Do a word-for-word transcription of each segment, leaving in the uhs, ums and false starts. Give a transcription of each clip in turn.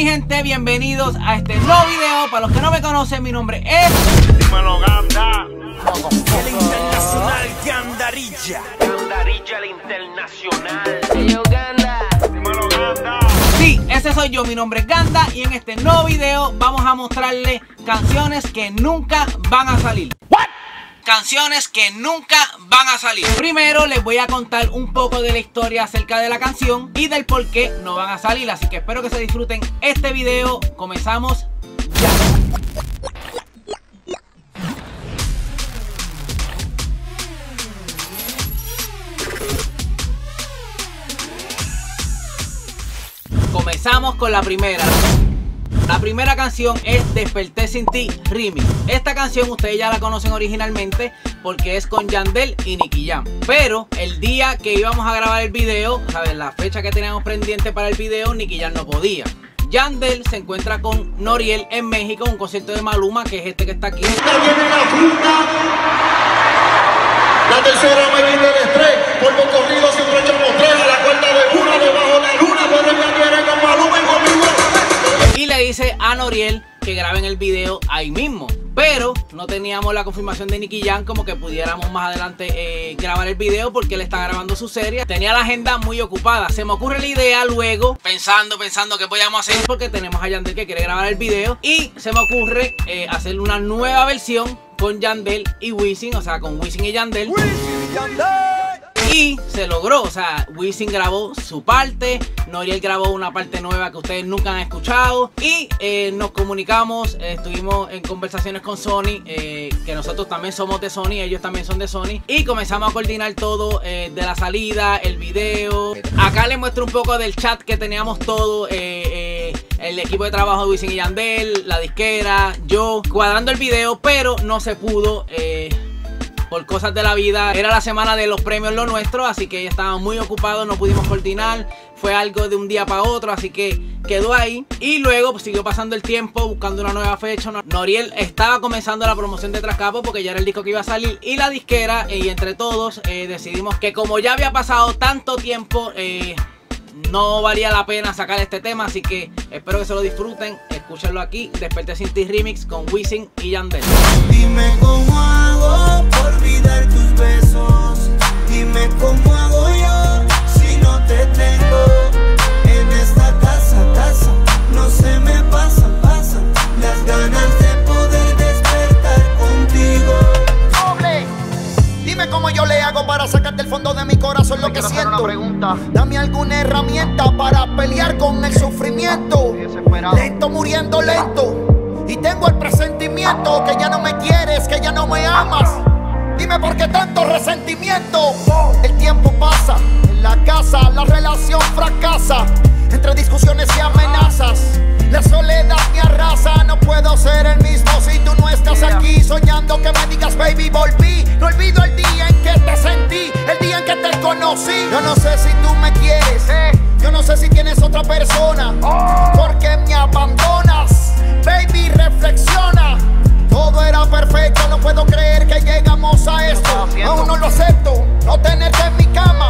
mi gente, bienvenidos a este nuevo video. Para los que no me conocen, mi nombre es... Dímelo, Ganda. El internacional Gandarilla. Gandarilla, el internacional. Yo Ganda. Dímelo, Ganda. Sí, ese soy yo, mi nombre es Ganda. Y en este nuevo video vamos a mostrarle canciones que nunca van a salir. ¿What? Canciones que nunca van a salir. Primero les voy a contar un poco de la historia acerca de la canción y del por qué no van a salir. Así que espero que se disfruten este video. Comenzamos ya. Comenzamos con la primera. La primera canción es Desperté Sin Ti Remix. Esta canción ustedes ya la conocen originalmente porque es con Yandel y Nicky Jam. Pero el día que íbamos a grabar el video, ¿sabes? La fecha que teníamos pendiente para el video, Nicky Jam no podía. Yandel se encuentra con Noriel en México, un concierto de Maluma, que es este que está aquí. Esta viene la fruta. La tercera me quita el estrés. Vuelvo corrido, siempre echamos tres. A la cuenta de una, debajo de la luna. Pero ella quiere con Maluma y conmigo. Y le dice a Noriel que graben el video ahí mismo. Pero no teníamos la confirmación de Nicky Jam como que pudiéramos más adelante eh, grabar el video porque él está grabando su serie. Tenía la agenda muy ocupada. Se me ocurre la idea luego, pensando, pensando qué podíamos hacer porque tenemos a Yandel que quiere grabar el video. Y se me ocurre eh, hacer una nueva versión con Yandel y Wisin, o sea, con Wisin y Yandel. Wisin y Yandel. Y se logró, o sea, Wisin grabó su parte, Noriel grabó una parte nueva que ustedes nunca han escuchado. Y eh, nos comunicamos, eh, estuvimos en conversaciones con Sony, eh, que nosotros también somos de Sony, ellos también son de Sony. Y comenzamos a coordinar todo eh, de la salida, el video. Acá les muestro un poco del chat que teníamos todo, eh, eh, el equipo de trabajo de Wisin y Yandel, la disquera, yo, cuadrando el video, pero no se pudo. Eh, Por cosas de la vida, era la semana de los premios Lo Nuestro, así que estábamos muy ocupados, no pudimos coordinar. Fue algo de un día para otro, así que quedó ahí. Y luego pues, siguió pasando el tiempo, buscando una nueva fecha. Noriel estaba comenzando la promoción de Trascapo porque ya era el disco que iba a salir. Y la disquera, y entre todos, eh, decidimos que como ya había pasado tanto tiempo, eh, no valía la pena sacar este tema. Así que espero que se lo disfruten. Escúchenlo aquí, Desperté Sin Ti Remix con Wisin y Yandel. Dime cómo hago por olvidar tus besos. Dime cómo hago yo si no te tengo. En esta casa, casa, no se me pasan, pasan las ganas de poder despertar contigo. Doble. Dime cómo yo le hago para sacar del fondo de mi corazón lo que siento. Dame alguna herramienta para pelear con el sufrimiento. Lento muriendo lento. Y tengo el presentimiento que ya no me quieres, que ya no me amas. Dime por qué tanto resentimiento. El tiempo pasa, en la casa la relación fracasa. Entre discusiones y amenazas, la soledad me arrasa. No puedo ser el mismo si tú no estás aquí. Soñando que me digas baby volví. No olvido el día en que te sentí, el día en que te conocí. Yo no sé si tú me quieres, yo no sé si tienes otra persona. Porque me abandonas, baby reflexiona. Todo era perfecto, no puedo creer que llegamos a esto. Aún no lo acepto, no tenerte en mi cama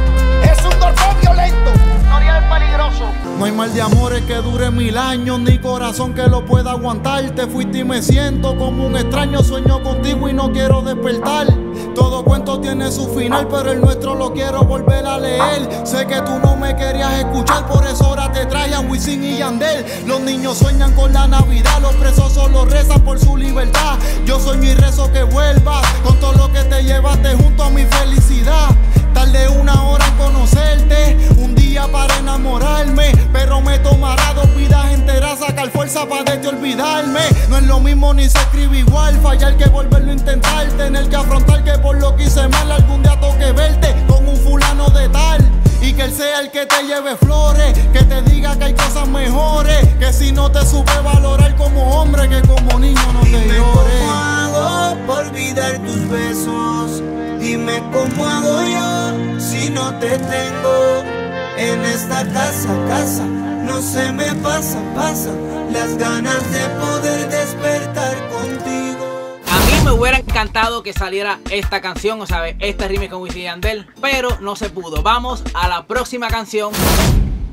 es un dolor violento. Noriel es peligroso. No hay mal de amores que dure mil años, ni corazón que lo pueda aguantar. Te fuiste y me siento como un extraño. Sueño contigo y no quiero despertar. Todo cuento tiene su final, pero el nuestro lo quiero volver a leer. Sé que tú no me querías escuchar, por eso ahora te traían Wisin y Yandel. Los niños sueñan con la Navidad, los presos solo rezan por su libertad. Yo soy mi rezo que vuelvas, con todo lo que te llevaste junto a mi felicidad. Tardé una hora en conocerte, un día para enamorarme, pero me tomará dos vidas enteras sacar fuerza para de olvidarme. No es lo mismo ni se escribe igual, fallar que volverlo a intentar, tener que afrontar que por lo que hice mal algún día toque verte con un fulano de tal. Y que él sea el que te lleve flores, que te diga que hay cosas mejores, que si no te supe valorar como hombre, que como niño no te Dime llores. cómo hago por olvidar tus besos. Dime cómo hago yo si no te tengo. En esta casa, casa, no se me pasa, pasa las ganas de poder despertar contigo. A mí me hubiera encantado que saliera esta canción, o sea, este remix con Wisin y Yandel, pero no se pudo. Vamos a la próxima canción.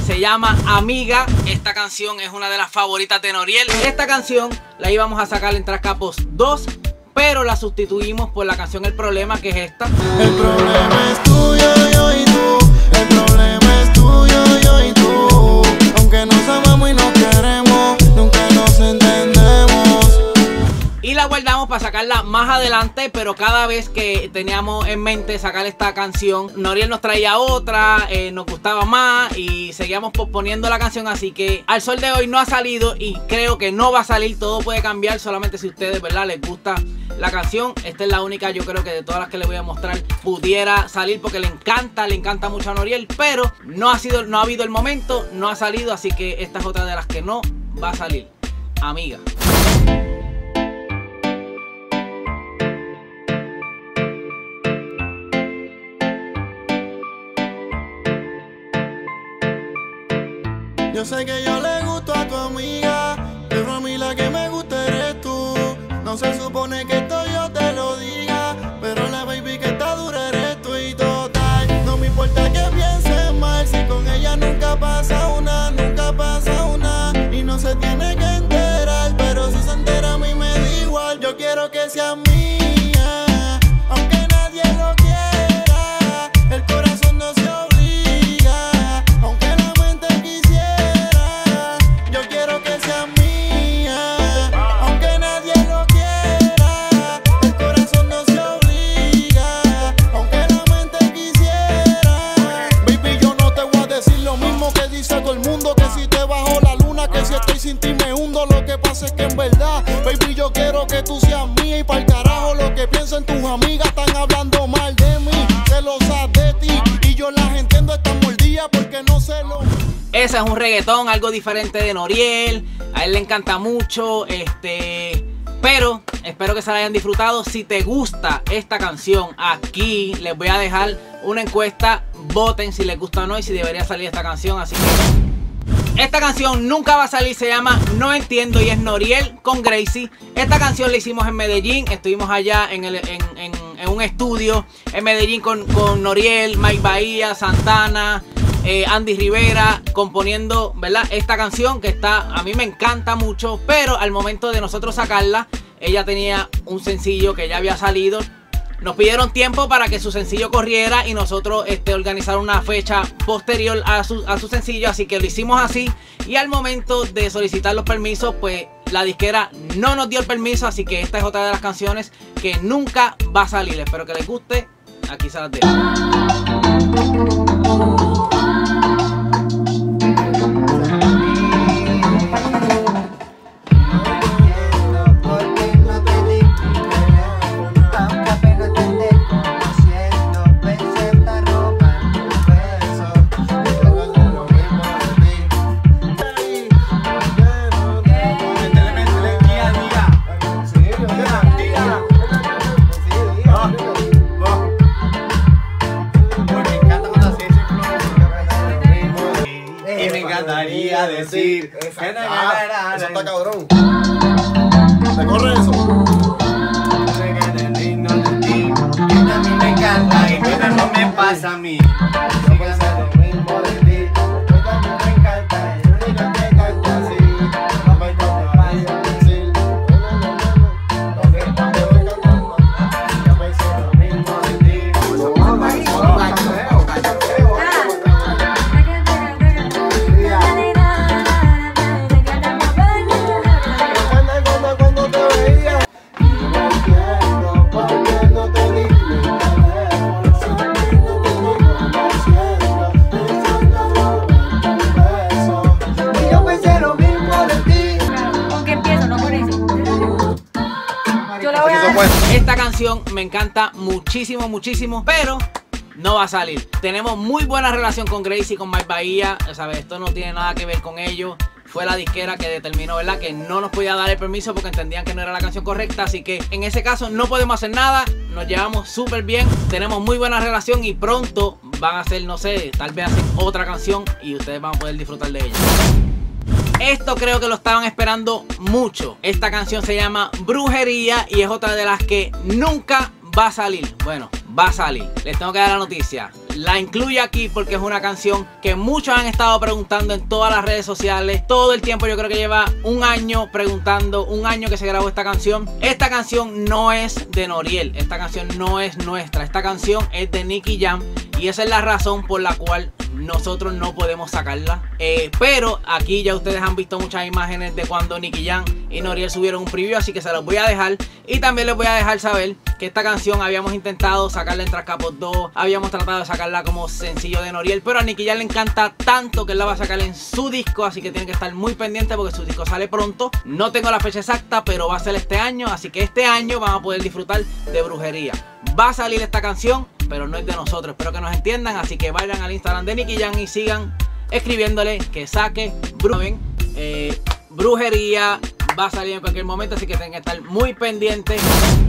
se llama Amiga. Esta canción es una de las favoritas de Noriel. Esta canción la íbamos a sacar en Trascapos dos, pero la sustituimos por la canción El Problema, que es esta. El problema es tuyo, yo y tú. El problema es tuyo, yo y tú. Aunque nos amamos y nos queremos, nunca nos entendemos. Y la guardamos para sacarla más adelante, pero cada vez que teníamos en mente sacar esta canción, Noriel nos traía otra, eh, nos gustaba más y seguíamos posponiendo la canción. Así que al sol de hoy no ha salido y creo que no va a salir. Todo puede cambiar, solamente si a ustedes, ¿verdad?, les gusta la canción. Esta es la única, yo creo que de todas las que les voy a mostrar pudiera salir, porque le encanta, le encanta mucho a Noriel, pero no ha sido, no ha habido el momento, no ha salido, así que esta es otra de las que no va a salir. Amiga. Yo sé que yo le gusto a tu amiga, pero a mí la que me gusta eres tú. No se supone que esto yo te lo diga, pero la baby que está dura eres tú y total. No me importa que pienses mal, si con ella nunca pasa una, nunca pasa una. Y no se tiene que enterar, pero si se entera a mí me da igual. Yo quiero que sea mía, aunque nadie lo quiera. El corazón no se obliga, aunque la mente quisiera. Yo quiero que sea mía, aunque nadie lo quiera. El corazón no se obliga, aunque la mente quisiera. Baby, yo no te voy a decir lo mismo que dice todo el mundo, que si te bajo la luna, que si estoy sin ti me hundo. Lo que pasa es que en verdad, baby, yo quiero que tú seas mía. Y pa'l carajo lo que piensan tus amigas, están hablando mal de mí, celosas de ti. Y yo las entiendo, están mordidas porque no se lo... Ese es un reggaetón, algo diferente de Noriel. A él le encanta mucho, este... pero espero que se la hayan disfrutado. Si te gusta esta canción, aquí les voy a dejar una encuesta. Voten si les gusta o no y si debería salir esta canción. Así que esta canción nunca va a salir, se llama No Entiendo y es Noriel con Gracie. Esta canción la hicimos en Medellín, estuvimos allá en, el, en, en, en un estudio en Medellín con, con Noriel, Mike Bahía, Santana, eh, Andy Rivera, componiendo, ¿verdad?, esta canción que está, a mí me encanta mucho, pero al momento de nosotros sacarla, ella tenía un sencillo que ya había salido. Nos pidieron tiempo para que su sencillo corriera y nosotros este, organizar una fecha posterior a su, a su sencillo, así que lo hicimos así. Y al momento de solicitar los permisos, pues la disquera no nos dio el permiso, así que esta es otra de las canciones que nunca va a salir. Espero que les guste, aquí se las dejo. Decir, eso está cabrón. ¿Te corre eso? a mí me encanta y eso no me pasa a mí. No puede ser lo mismo de ti. Yo también me encanta, el único que canta así. No me pasa decir. Lo que te voy cantando. Yo pensé lo mismo de ti. Cuando te veía y no entiendo por qué no te di mi teléfono. Solamente te digo lo siento, pensando un beso. Y yo pensé lo mismo de ti. ¿Con qué empiezo? No con eso. Yo la voy a dar. Esta canción me encanta muchísimo, muchísimo, pero no va a salir. Tenemos muy buena relación con Gracie y con Mike Bahía, ¿sabes? Esto no tiene nada que ver con ellos. Fue la disquera que determinó, ¿verdad?, que no nos podía dar el permiso porque entendían que no era la canción correcta. Así que en ese caso no podemos hacer nada. Nos llevamos súper bien, tenemos muy buena relación y pronto van a hacer, no sé, tal vez hacen otra canción y ustedes van a poder disfrutar de ella. Esto creo que lo estaban esperando mucho. Esta canción se llama Brujería y es otra de las que nunca va a salir. Bueno, va a salir. Les tengo que dar la noticia. la incluyo aquí porque es una canción que muchos han estado preguntando en todas las redes sociales. Todo el tiempo, yo creo que lleva un año preguntando, un año que se grabó esta canción. Esta canción no es de Noriel, esta canción no es nuestra, esta canción es de Nicky Jam y esa es la razón por la cual nosotros no podemos sacarla. Eh, pero aquí ya ustedes han visto muchas imágenes de cuando Nicky Jam y Noriel subieron un preview, así que se los voy a dejar. Y también les voy a dejar saber que esta canción habíamos intentado sacarla en Trascapos dos, habíamos tratado de sacarla como sencillo de Noriel, pero a Nicky Jam le encanta tanto que él la va a sacar en su disco, así que tienen que estar muy pendientes porque su disco sale pronto. No tengo la fecha exacta, pero va a ser este año, así que este año van a poder disfrutar de Brujería. Va a salir esta canción, pero no es de nosotros, espero que nos entiendan, así que vayan al Instagram de Nicky Jam y sigan escribiéndole que saque Bru eh, Brujería. Va a salir en cualquier momento, así que tienen que estar muy pendientes.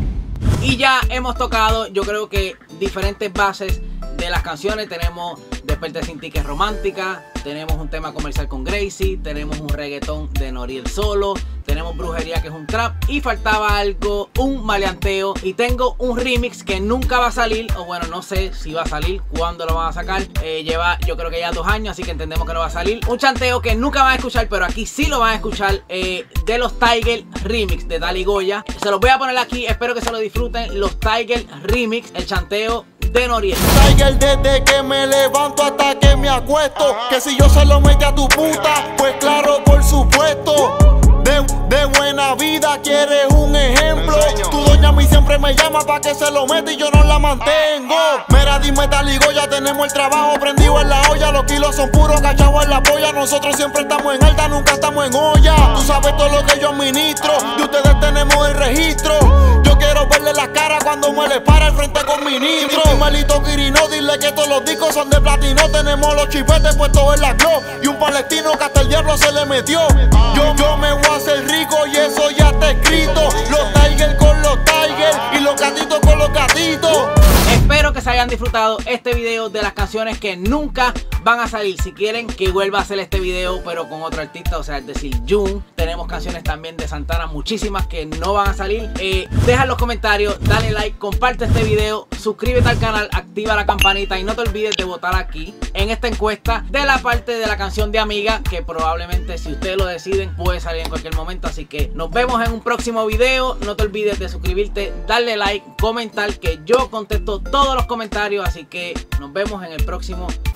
Y ya hemos tocado, yo creo que diferentes bases de las canciones. Tenemos Desperté sin ti, que es romántica. Tenemos un tema comercial con Gracie. Tenemos un reggaetón de Noriel solo. Tenemos Brujería, que es un trap. Y faltaba algo, un maleanteo. Y tengo un remix que nunca va a salir. O bueno, no sé si va a salir, cuándo lo van a sacar. Eh, lleva yo creo que ya dos años, así que entendemos que no va a salir. Un chanteo que nunca van a escuchar, pero aquí sí lo van a escuchar. Eh, de los Tiger Remix de Dali Goya. Se los voy a poner aquí, espero que se lo disfruten. Los Tiger Remix, el chanteo de Noriel. Tiger desde que me levanto hasta que me acuesto. Que si yo se lo metí a tu puta, pues claro, por supuesto. De, de buena vida quieres un ejemplo. Tu doña a mí siempre me llama pa' que se lo mete y yo no la mantengo. Mira, dime Taligo, ya tenemos el trabajo prendido en la olla. Los kilos son puros, cachados en la polla. Nosotros siempre estamos en alta, nunca estamos en olla. Tú sabes todo lo que yo administro, de ustedes tenemos el registro. Yo quiero verle la cara cuando me le para el frente con mi nitro. Malito Quirino, dile que todos los discos son de platino. Tenemos los chipetes puestos en la glow y un palestino que hasta el diablo se le metió. Yo, yo me voy a hacer rico y eso ya está escrito. Los Tiger con los Tiger y los gatitos con los gatitos. Espero que se hayan disfrutado este video de las canciones que nunca van a salir. Si quieren que vuelva a hacer este video pero con otro artista, o sea, es decir, Jun. Tenemos canciones también de Santana, muchísimas que no van a salir. eh, Deja en los comentarios, dale like, comparte este video, suscríbete al canal, activa la campanita y no te olvides de votar aquí en esta encuesta de la parte de la canción de Amiga, que probablemente, si ustedes lo deciden, puede salir en cualquier momento. Así que nos vemos en un próximo video. No te olvides de suscribirte, darle like, comentar, que yo contesto todos los comentarios. Así que nos vemos en el próximo